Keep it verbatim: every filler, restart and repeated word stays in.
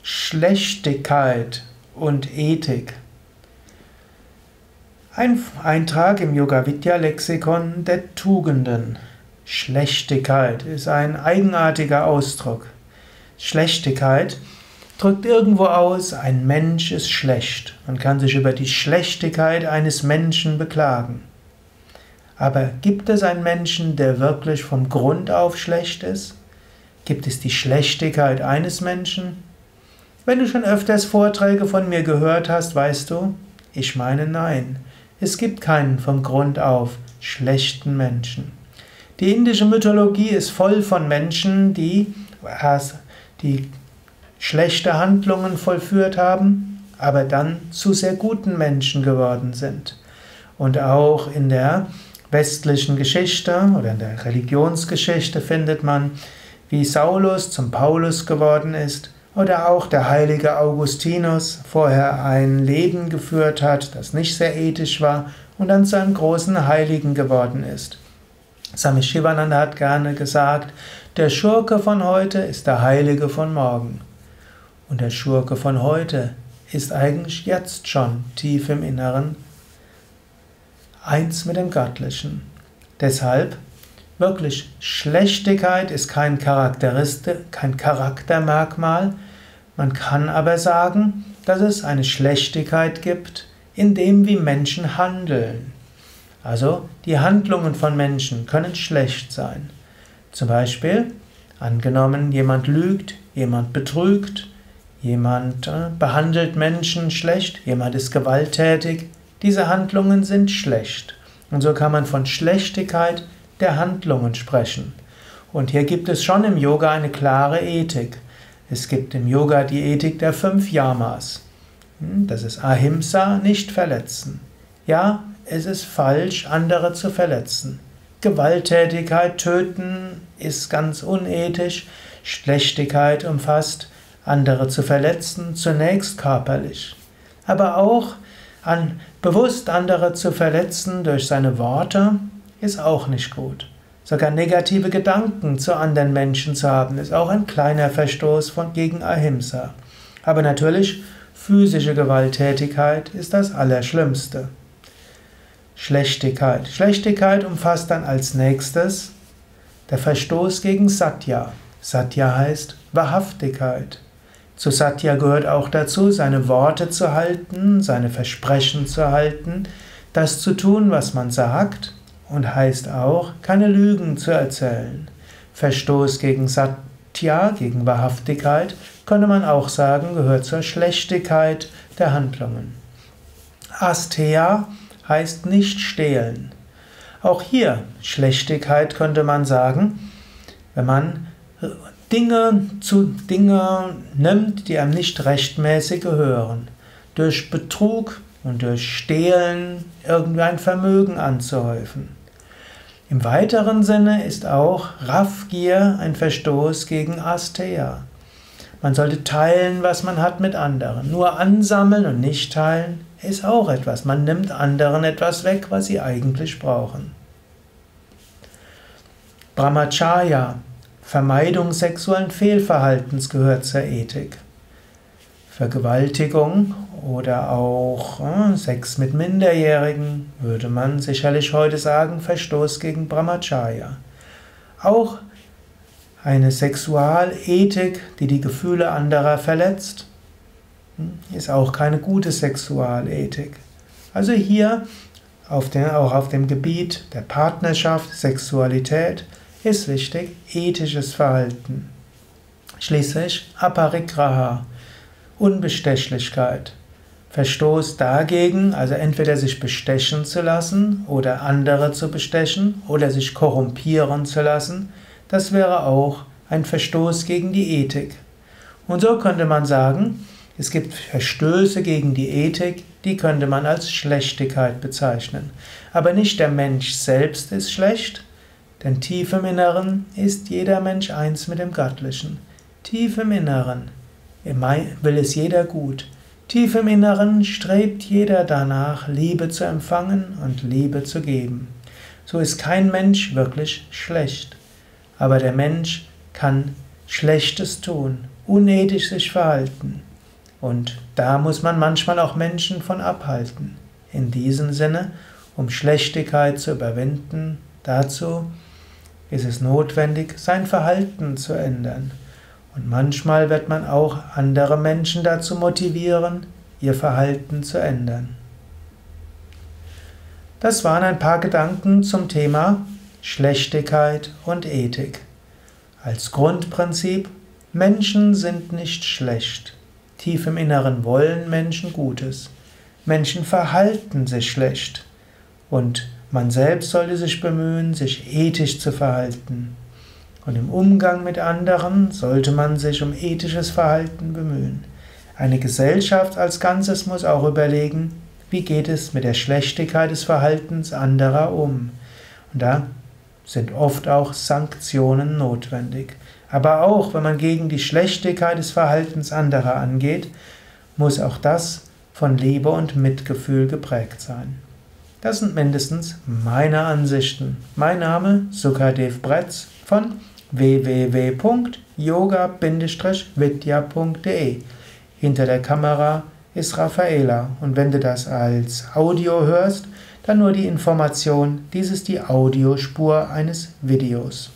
Schlechtigkeit und Ethik. Ein Eintrag im Yoga-Vidya-Lexikon der Tugenden. Schlechtigkeit ist ein eigenartiger Ausdruck. Schlechtigkeit drückt irgendwo aus, ein Mensch ist schlecht. Man kann sich über die Schlechtigkeit eines Menschen beklagen. Aber gibt es einen Menschen, der wirklich vom Grund auf schlecht ist? Gibt es die Schlechtigkeit eines Menschen? Wenn du schon öfters Vorträge von mir gehört hast, weißt du, ich meine nein. Es gibt keinen vom Grund auf schlechten Menschen. Die indische Mythologie ist voll von Menschen, die, die schlechte Handlungen vollführt haben, aber dann zu sehr guten Menschen geworden sind. Und auch in der westlichen Geschichte oder in der Religionsgeschichte findet man, wie Saulus zum Paulus geworden ist oder auch der heilige Augustinus vorher ein Leben geführt hat, das nicht sehr ethisch war und dann zu einem großen Heiligen geworden ist. Swami Shivananda hat gerne gesagt, der Schurke von heute ist der Heilige von morgen. Und der Schurke von heute ist eigentlich jetzt schon tief im Inneren eins mit dem Göttlichen. Deshalb, wirklich, Schlechtigkeit ist kein Charakteristik, kein Charaktermerkmal. Man kann aber sagen, dass es eine Schlechtigkeit gibt, in dem wie Menschen handeln. Also, die Handlungen von Menschen können schlecht sein. Zum Beispiel, angenommen, jemand lügt, jemand betrügt, jemand äh, behandelt Menschen schlecht, jemand ist gewalttätig. Diese Handlungen sind schlecht. Und so kann man von Schlechtigkeit der Handlungen sprechen. Und hier gibt es schon im Yoga eine klare Ethik. Es gibt im Yoga die Ethik der fünf Yamas. Das ist Ahimsa, nicht verletzen. Ja, es ist falsch, andere zu verletzen. Gewalttätigkeit, töten ist ganz unethisch. Schlechtigkeit umfasst, andere zu verletzen, zunächst körperlich. Aber auch an, bewusst andere zu verletzen durch seine Worte ist auch nicht gut. Sogar negative Gedanken zu anderen Menschen zu haben, ist auch ein kleiner Verstoß von, gegen Ahimsa. Aber natürlich, physische Gewalttätigkeit ist das Allerschlimmste. Schlechtigkeit. Schlechtigkeit umfasst dann als nächstes der Verstoß gegen Satya. Satya heißt Wahrhaftigkeit. Zu Satya gehört auch dazu, seine Worte zu halten, seine Versprechen zu halten, das zu tun, was man sagt, und heißt auch, keine Lügen zu erzählen. Verstoß gegen Satya, gegen Wahrhaftigkeit, könnte man auch sagen, gehört zur Schlechtigkeit der Handlungen. Asteya heißt nicht stehlen. Auch hier, Schlechtigkeit könnte man sagen, wenn man Dinge zu Dinge nimmt, die einem nicht rechtmäßig gehören. Durch Betrug und durch Stehlen irgendwie ein Vermögen anzuhäufen. Im weiteren Sinne ist auch Raffgier ein Verstoß gegen Asteya. Man sollte teilen, was man hat mit anderen. Nur ansammeln und nicht teilen ist auch etwas. Man nimmt anderen etwas weg, was sie eigentlich brauchen. Brahmacharya, Vermeidung sexuellen Fehlverhaltens, gehört zur Ethik. Vergewaltigung oder auch äh, Sex mit Minderjährigen, würde man sicherlich heute sagen, Verstoß gegen Brahmacharya. Auch eine Sexualethik, die die Gefühle anderer verletzt, ist auch keine gute Sexualethik. Also hier, auf den, auch auf dem Gebiet der Partnerschaft, Sexualität, ist wichtig, ethisches Verhalten. Schließlich Aparigraha, Unbestechlichkeit. Verstoß dagegen, also entweder sich bestechen zu lassen oder andere zu bestechen oder sich korrumpieren zu lassen, das wäre auch ein Verstoß gegen die Ethik. Und so könnte man sagen, es gibt Verstöße gegen die Ethik, die könnte man als Schlechtigkeit bezeichnen. Aber nicht der Mensch selbst ist schlecht, denn tief im Inneren ist jeder Mensch eins mit dem Göttlichen. Tief im Inneren will es jeder gut. Tief im Inneren strebt jeder danach, Liebe zu empfangen und Liebe zu geben. So ist kein Mensch wirklich schlecht. Aber der Mensch kann Schlechtes tun unethisch sich verhalten. Und da muss man manchmal auch Menschen von abhalten. In diesem Sinne, um Schlechtigkeit zu überwinden, dazu ist es notwendig, sein Verhalten zu ändern. Und manchmal wird man auch andere Menschen dazu motivieren, ihr Verhalten zu ändern. Das waren ein paar Gedanken zum Thema Schlechtigkeit und Ethik. Als Grundprinzip: Menschen sind nicht schlecht. Tief im Inneren wollen Menschen Gutes. Menschen verhalten sich schlecht. Und man selbst sollte sich bemühen, sich ethisch zu verhalten. Und im Umgang mit anderen sollte man sich um ethisches Verhalten bemühen. Eine Gesellschaft als Ganzes muss auch überlegen, wie geht es mit der Schlechtigkeit des Verhaltens anderer um. Und da sind oft auch Sanktionen notwendig. Aber auch, wenn man gegen die Schlechtigkeit des Verhaltens anderer angeht, muss auch das von Liebe und Mitgefühl geprägt sein. Das sind mindestens meine Ansichten. Mein Name Sukadev Bretz von w w w punkt yoga Bindestrich vidya punkt de. Hinter der Kamera ist Raffaela, und wenn du das als Audio hörst, dann nur die Information, dies ist die Audiospur eines Videos.